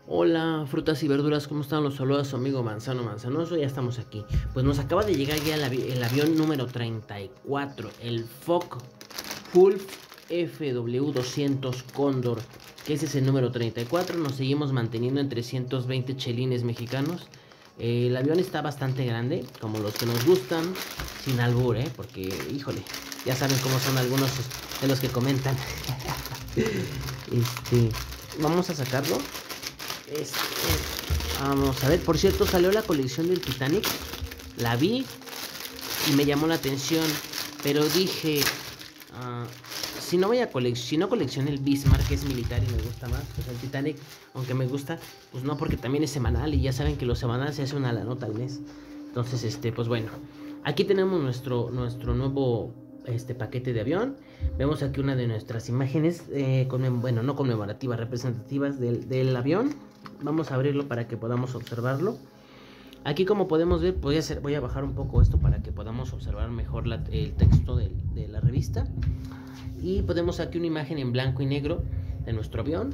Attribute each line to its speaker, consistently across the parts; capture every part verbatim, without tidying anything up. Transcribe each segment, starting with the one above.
Speaker 1: Hola, frutas y verduras, ¿cómo están? Los saluda su amigo Manzano Manzanoso, ya estamos aquí. Pues nos acaba de llegar ya el, avi el avión número treinta y cuatro, el Focke-Wulf F W doscientos Cóndor, que ese es el número treinta y cuatro, nos seguimos manteniendo en trescientos veinte chelines mexicanos. Eh, el avión está bastante grande, como los que nos gustan, sin albur, ¿eh? Porque, híjole, ya saben cómo son algunos de los que comentan. este, vamos a sacarlo. Este, vamos a ver, por cierto, salió la colección del Titanic. La vi y me llamó la atención, pero dije, uh, si no voy a coleccionar, si no coleccioné el Bismarck, que es militar y me gusta más, pues el Titanic, aunque me gusta, pues no, porque también es semanal y ya saben que los semanales se hace una la nota al mes. Entonces, este, pues bueno, aquí tenemos nuestro, nuestro nuevo este paquete de avión. Vemos aquí una de nuestras imágenes, eh, con, bueno, no conmemorativas, representativas del, del avión. Vamos a abrirlo para que podamos observarlo. Aquí, como podemos ver, voy a, hacer, voy a bajar un poco esto para que podamos observar mejor la, el texto de, de la revista. Y podemos aquí una imagen en blanco y negro de nuestro avión.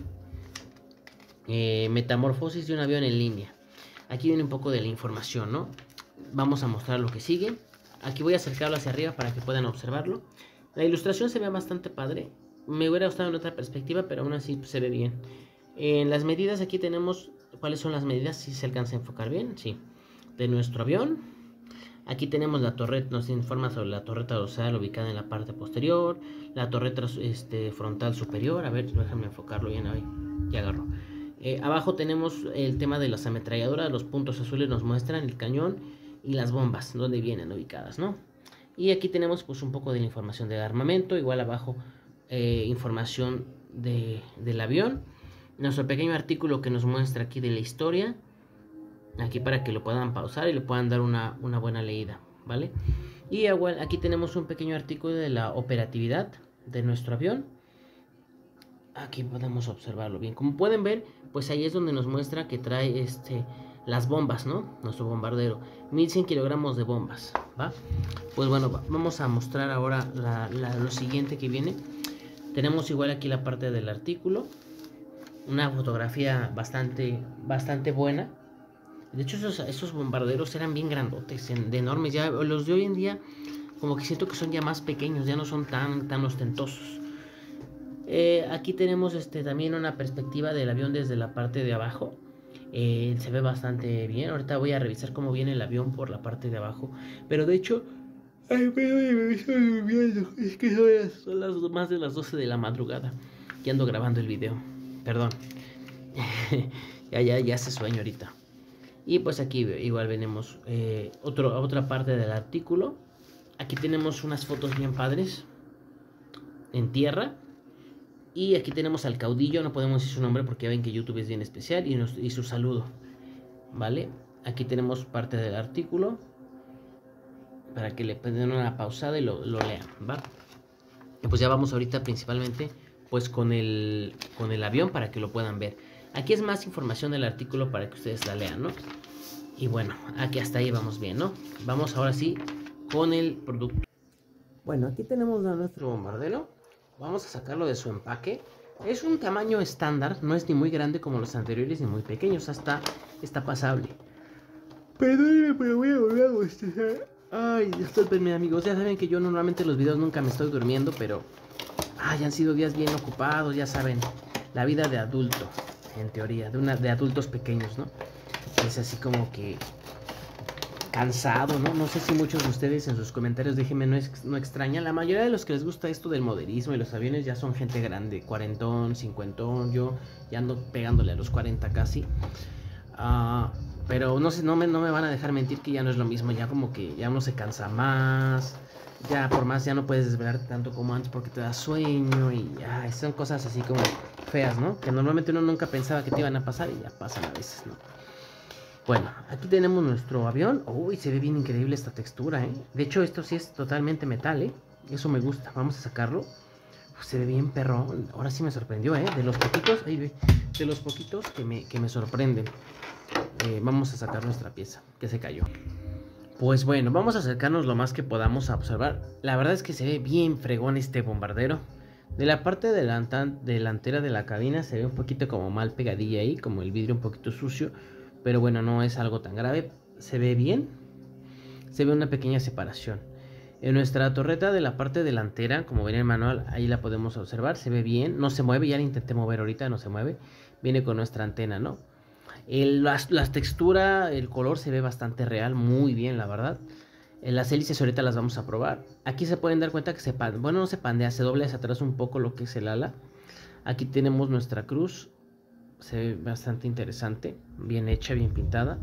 Speaker 1: Eh, metamorfosis de un avión en línea. Aquí viene un poco de la información, ¿no? Vamos a mostrar lo que sigue. Aquí voy a acercarlo hacia arriba para que puedan observarlo. La ilustración se ve bastante padre. Me hubiera gustado en otra perspectiva, pero aún así pues, se ve bien. En las medidas aquí tenemos cuáles son las medidas, si se alcanza a enfocar bien, sí, de nuestro avión. Aquí tenemos la torreta, nos informa sobre la torreta dorsal ubicada en la parte posterior, la torreta este, frontal superior. A ver, déjame enfocarlo bien, ahí, ya agarro. Eh, abajo tenemos el tema de las ametralladoras, los puntos azules nos muestran el cañón y las bombas, donde vienen ubicadas, ¿no? Y aquí tenemos pues un poco de la información del armamento, igual abajo eh, información de, del avión. Nuestro pequeño artículo que nos muestra aquí de la historia, aquí para que lo puedan pausar y le puedan dar una, una buena leída, ¿vale? Y igual aquí tenemos un pequeño artículo de la operatividad de nuestro avión. Aquí podemos observarlo bien. Como pueden ver, pues ahí es donde nos muestra que trae este, las bombas, ¿no? Nuestro bombardero, mil cien kilogramos de bombas, ¿va? Pues bueno, vamos a mostrar ahora la, la, lo siguiente que viene. Tenemos igual aquí la parte del artículo. Una fotografía bastante, bastante buena. De hecho, esos, esos bombarderos eran bien grandotes, de enormes. Ya los de hoy en día, como que siento que son ya más pequeños, ya no son tan, tan ostentosos. Eh, aquí tenemos este, también una perspectiva del avión desde la parte de abajo. Eh, se ve bastante bien. Ahorita voy a revisar cómo viene el avión por la parte de abajo. Pero de hecho, ay, me estoy durmiendo. Es que son las, son las más de las doce de la madrugada. Y ando grabando el video. Perdón. ya, ya, ya hace sueño ahorita. Y pues aquí igual venimos eh, otro, otra parte del artículo. Aquí tenemos unas fotos bien padres en tierra. Y aquí tenemos al caudillo, no podemos decir su nombre porque ya ven que YouTube es bien especial. Y, nos, y su saludo, ¿vale? Aquí tenemos parte del artículo para que le den una pausada y lo, lo lean, ¿va? Y pues ya vamos ahorita principalmente pues con el, con el avión para que lo puedan ver. Aquí es más información del artículo para que ustedes la lean, ¿no? Y bueno, aquí hasta ahí vamos bien, ¿no? Vamos ahora sí con el producto. Bueno, aquí tenemos a nuestro bombardero. Vamos a sacarlo de su empaque. Es un tamaño estándar, no es ni muy grande como los anteriores ni muy pequeños, hasta está pasable. Perdónenme, pero voy a volver a bostezar. Ay, disculpenme amigos, ya saben que yo normalmente los videos nunca me estoy durmiendo, pero ay, han sido días bien ocupados, ya saben, la vida de adulto, en teoría, de, una, de adultos pequeños, ¿no? Es así como que cansado, ¿no? No sé si muchos de ustedes en sus comentarios, déjenme, no, es, no extrañan. La mayoría de los que les gusta esto del modernismo y los aviones ya son gente grande, cuarentón, cincuentón. Yo ya ando pegándole a los cuarenta casi. Uh, pero no sé, no me, no me van a dejar mentir que ya no es lo mismo. Ya como que ya uno se cansa más. Ya por más ya no puedes desvelarte tanto como antes porque te da sueño. Y ay, son cosas así como feas, ¿no? Que normalmente uno nunca pensaba que te iban a pasar y ya pasan a veces, ¿no? Bueno, aquí tenemos nuestro avión. Uy, se ve bien increíble esta textura, ¿eh? De hecho, esto sí es totalmente metal, ¿eh? Eso me gusta. Vamos a sacarlo. Uf, se ve bien perro. Ahora sí me sorprendió, ¿eh? De los poquitos, ahí ve, de los poquitos que me, que me sorprenden. Eh, vamos a sacar nuestra pieza, que se cayó. Pues bueno, vamos a acercarnos lo más que podamos a observar. La verdad es que se ve bien fregón este bombardero. De la parte delanta- delantera de la cabina se ve un poquito como mal pegadilla ahí, como el vidrio un poquito sucio, pero bueno, no es algo tan grave, se ve bien, se ve una pequeña separación. En nuestra torreta de la parte delantera, como ven en el manual, ahí la podemos observar, se ve bien, no se mueve, ya la intenté mover ahorita, no se mueve, viene con nuestra antena, ¿no? El, las, las textura, el color se ve bastante real, muy bien, la verdad. En las hélices ahorita las vamos a probar. Aquí se pueden dar cuenta que se pandea, bueno, no se pandea, se dobla hacia atrás un poco lo que es el ala. Aquí tenemos nuestra cruz, se ve bastante interesante, bien hecha, bien pintada.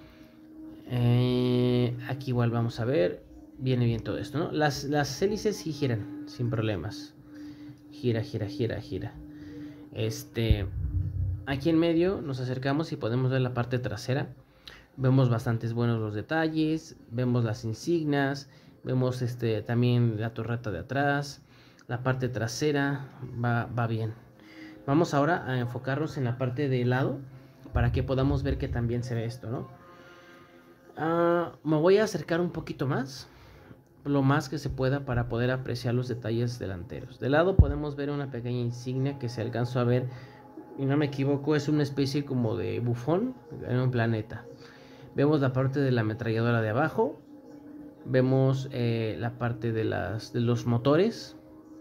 Speaker 1: Eh, aquí igual vamos a ver, viene bien todo esto, ¿no? Las, las hélices sí giran sin problemas. Gira, gira, gira, gira. Este, aquí en medio nos acercamos y podemos ver la parte trasera. Vemos bastantes buenos los detalles, vemos las insignias, vemos este también la torreta de atrás, la parte trasera va, va bien. Vamos ahora a enfocarnos en la parte de lado para que podamos ver que también se ve esto, ¿no? Uh, me voy a acercar un poquito más, lo más que se pueda, para poder apreciar los detalles delanteros. De lado podemos ver una pequeña insignia que se alcanzó a ver, y no me equivoco, es una especie como de bufón en un planeta. Vemos la parte de la ametralladora de abajo. Vemos eh, la parte de, las, de los motores.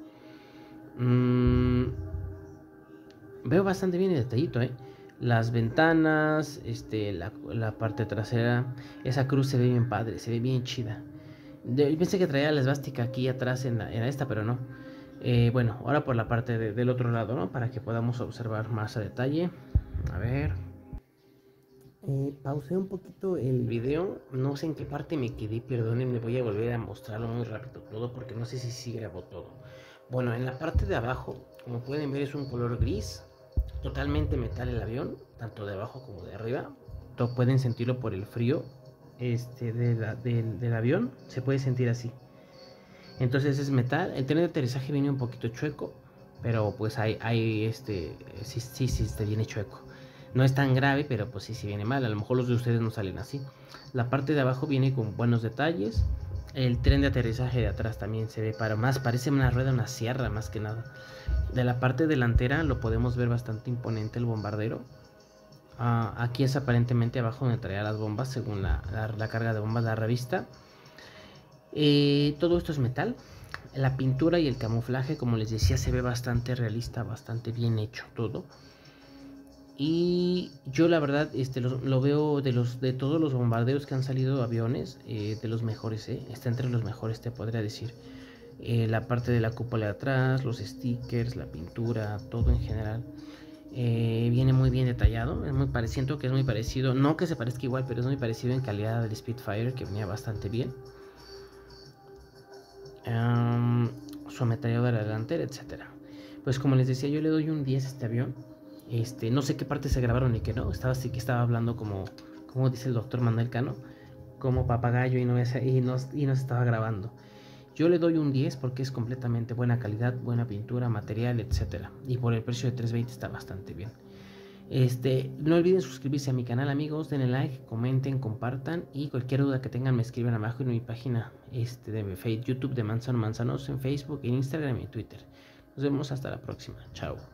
Speaker 1: Mm, veo bastante bien el detallito, ¿eh? Las ventanas, este, la, la parte trasera. Esa cruz se ve bien padre, se ve bien chida. De, yo pensé que traía la esvástica aquí atrás en, la, en esta, pero no. Eh, bueno, ahora por la parte de, del otro lado, ¿no? Para que podamos observar más a detalle. A ver. Eh, pausé un poquito el video, no sé en qué parte me quedé, perdónenme, voy a volver a mostrarlo muy rápido todo porque no sé si sí grabó todo. Bueno, en la parte de abajo, como pueden ver, es un color gris, totalmente metal el avión, tanto de abajo como de arriba. Todo pueden sentirlo por el frío este, de la, del, del avión, se puede sentir así. Entonces es metal, el tren de aterrizaje viene un poquito chueco, pero pues hay, hay este, sí, sí, sí, este viene chueco. No es tan grave, pero pues sí, sí viene mal. A lo mejor los de ustedes no salen así. La parte de abajo viene con buenos detalles. El tren de aterrizaje de atrás también se ve para más, parece una rueda, una sierra más que nada. De la parte delantera lo podemos ver bastante imponente el bombardero. Uh, aquí es aparentemente abajo donde traía las bombas, según la, la, la carga de bombas de la revista. Eh, todo esto es metal. La pintura y el camuflaje, como les decía, se ve bastante realista, bastante bien hecho todo. Y yo la verdad este, lo, lo veo de los de todos los bombarderos que han salido aviones, eh, de los mejores, eh, está entre los mejores, te podría decir. Eh, la parte de la cúpula de atrás, los stickers, la pintura, todo en general. Eh, viene muy bien detallado, es muy parecido, siento que es muy parecido, no que se parezca igual, pero es muy parecido en calidad del Spitfire, que venía bastante bien. Um, su ametralladora delantera, etcétera. Pues como les decía, yo le doy un diez a este avión. Este, no sé qué partes se grabaron y qué no. Estaba así que estaba hablando como, como dice el doctor Manuel Cano, como papagayo y no, y, nos, y nos estaba grabando. Yo le doy un diez porque es completamente buena calidad, buena pintura, material, etcétera. Y por el precio de trescientos veinte está bastante bien. Este, no olviden suscribirse a mi canal, amigos, denle like, comenten, compartan y cualquier duda que tengan me escriben abajo en mi página este, de YouTube de Manzano Manzanos, en Facebook, en Instagram y en Twitter. Nos vemos hasta la próxima. Chao.